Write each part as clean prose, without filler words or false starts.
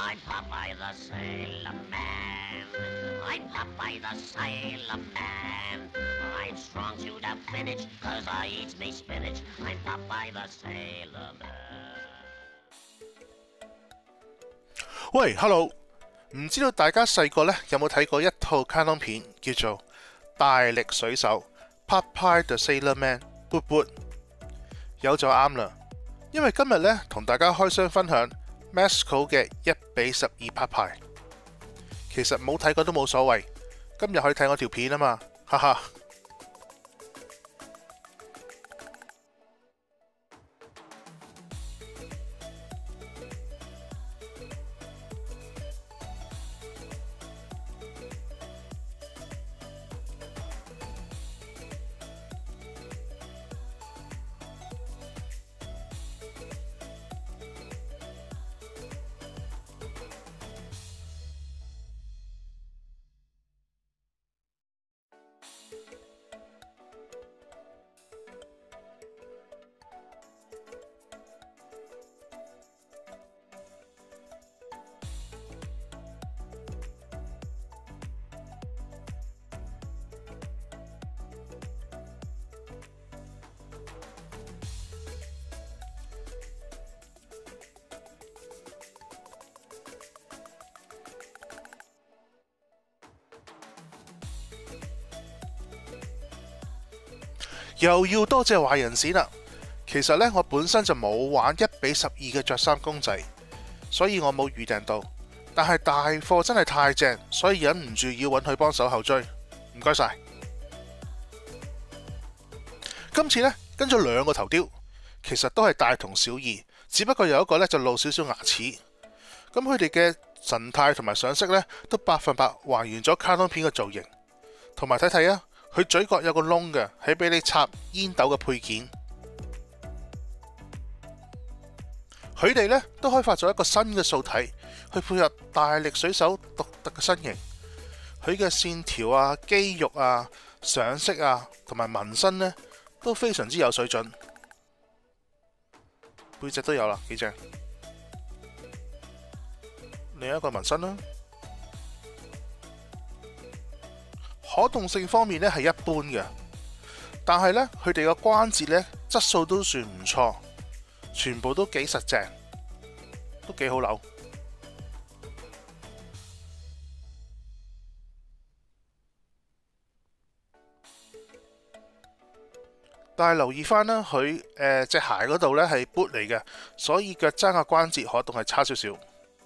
I'm Popeye the Sailor Man. I'm Popeye the Sailor Man. I'm strong to the finish, 'cause I eat me spinach. I'm Popeye the Sailor Man. 喂 ，Hello， 唔知道大家細個呢有冇睇過一套卡通片叫做《大力水手》Popeye the Sailor Man， 噗噗，有就啱啦，因為今日呢同大家開箱分享 Mezco 嘅1:12 Popeye。其實冇睇過都冇所謂，今日可以睇我條片啊嘛，哈哈。又要多謝壞人閃啦！其實呢，我本身就冇玩1:12嘅着衫公仔，所以我冇預訂到。但係大貨真係太正，所以忍唔住要揾佢幫手後追。唔該晒。今次呢，跟咗2個頭雕，其實都係大同小異，只不過有一個呢就露少少牙齒。咁佢哋嘅神態同埋上色呢，都100%還原咗卡通片嘅造型。同埋睇睇啊！佢嘴角有個窿嘅，係俾你插煙斗嘅配件。佢哋呢都開發咗一個新嘅素體，去配合大力水手獨特嘅身形。佢嘅線條啊、肌肉啊、上色啊同埋紋身呢都非常之有水準。背脊都有啦，幾正。另一個紋身啦。可動性方面咧係一般嘅，但係呢，佢哋個關節呢質素都算唔錯，全部都幾實淨，都幾好扭。但係留意翻啦，佢隻鞋嗰度呢係 boot 嚟嘅，所以腳踭嘅關節可動係差少少。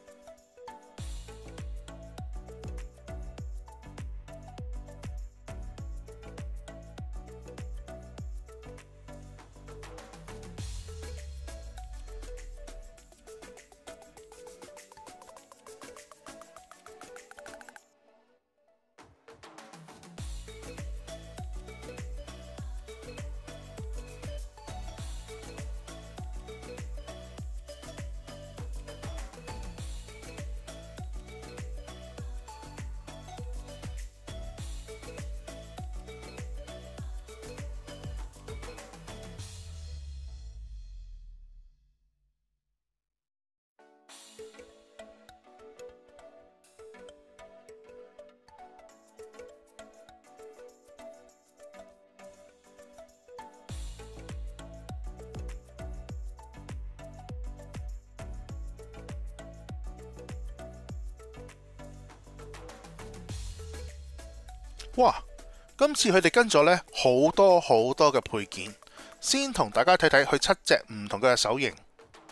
哇！今次佢哋跟咗呢好多嘅配件，先同大家睇睇佢7隻唔同嘅手型。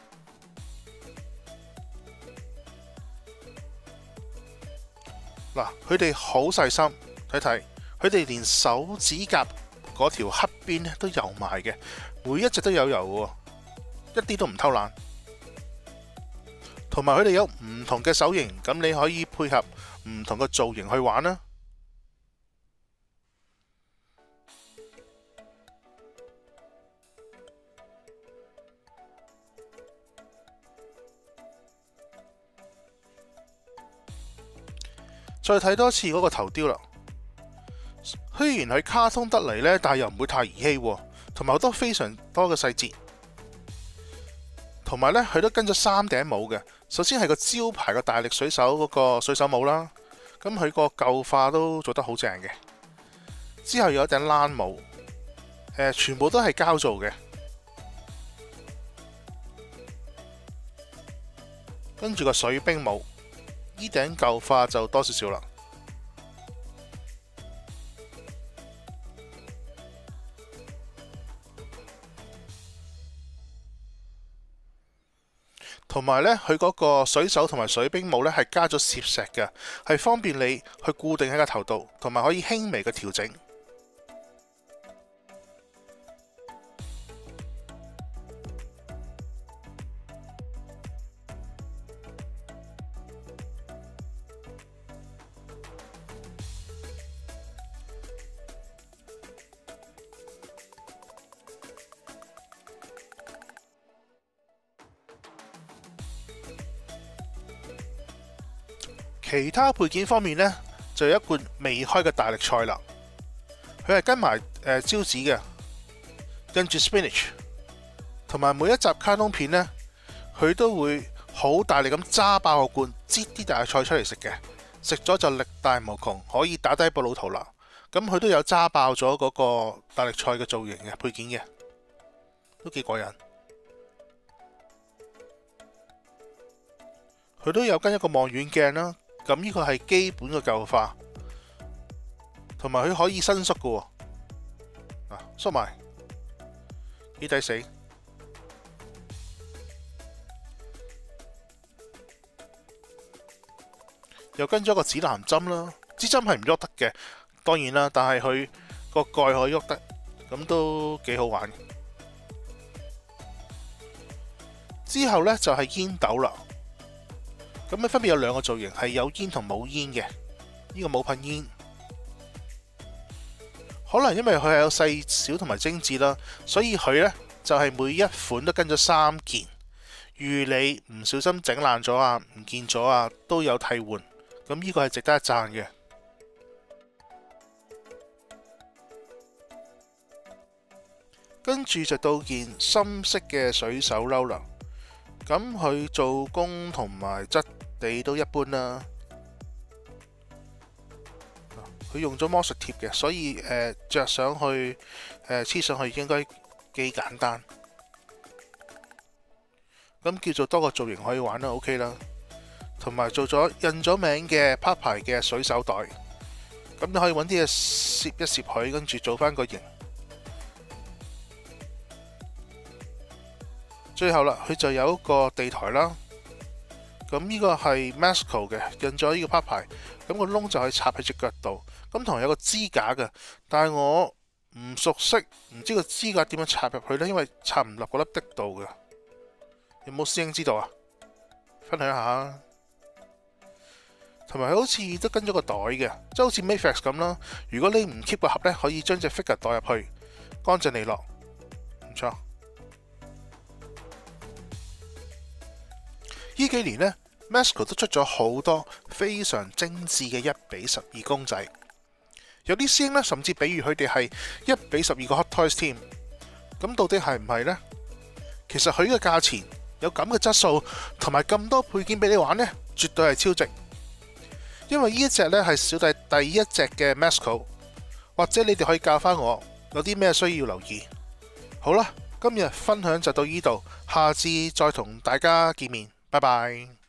嗱，佢哋好細心，睇睇佢哋連手指甲嗰條黑邊咧都油埋嘅，每一隻都有油嘅，一啲都唔偷懶。同埋佢哋有唔同嘅手型，咁你可以配合唔同嘅造型去玩啦。再睇多次嗰個頭雕啦，雖然係卡通得嚟呢，但係又唔會太兒戲，同埋好多非常多嘅細節。同埋呢，佢都跟咗3頂帽嘅， 首先係個招牌個大力水手嗰個水手帽啦，咁佢個舊化都做得好正嘅。之後有一頂冷帽，全部都係膠做嘅。跟住個水兵帽，呢頂舊化就多少少啦。同埋呢，佢嗰個水手同埋水兵帽呢係加咗攝石嘅，係方便你去固定喺個頭度，同埋可以輕微嘅調整。其他配件方面呢，就有一罐未開嘅大力菜啦，佢係跟埋招子嘅，跟住 spinach， 同埋每一集卡通片呢，佢都會好大力咁揸爆個罐，擠啲大力菜出嚟食嘅，食咗就力大無窮，可以打低布老圖啦。咁佢都有揸爆咗嗰個大力菜嘅造型嘅配件嘅，都幾過癮。佢都有跟一個望遠鏡啦。咁呢個係基本嘅舊化，同埋佢可以伸縮嘅喎，縮埋幾抵死。又跟咗個指南針啦，支針係唔喐得嘅，當然啦，但係佢個蓋可以喐得，咁都幾好玩。之後呢，就係煙斗啦。咁咧分別有兩個造型，係有煙同冇煙嘅。呢個冇噴煙，可能因為佢係有細小同埋精緻啦，所以佢呢就係每一款都跟咗3件，預你唔小心整爛咗啊、唔見咗啊，都有替換。咁呢個係值得一讚嘅。跟住就到件深色嘅水手褸啦。咁佢做工同埋質地都一般啦。佢用咗魔術貼嘅，所以着上去黐上去應該幾簡單。咁叫做多個造型可以玩啦 ，OK 啦。同埋做咗印咗名嘅 Popeye 嘅水手袋，咁你可以揾啲嘢攝一攝佢，跟住做翻個型。最後啦，佢就有一個地台啦。咁呢個係 Masco 嘅，印咗呢個 Popeye，咁個窿就可以插喺隻腳度。咁同埋有個支架嘅，但係我唔熟悉，唔知個支架點樣插入去呢？因為插唔落嗰粒的度嘅。有冇師兄知道啊？分享下。同埋好似都跟咗個袋嘅，即係好似 Mayfax 咁啦。如果你唔 keep 個盒呢，可以將隻 figure 袋入去，乾淨利落，唔錯。呢幾年呢 Masco 都出咗好多非常精緻嘅1:12公仔，有啲師兄呢，甚至比喻佢哋係1:12個 Hot Toys 添。咁到底係唔係呢？其實佢嘅價錢有咁嘅質素，同埋咁多配件俾你玩呢，絕對係超值。因為呢一隻呢係小弟第一隻嘅 Masco， 或者你哋可以教翻我有啲咩需要留意。好啦，今日分享就到呢度，下次再同大家見面。拜拜。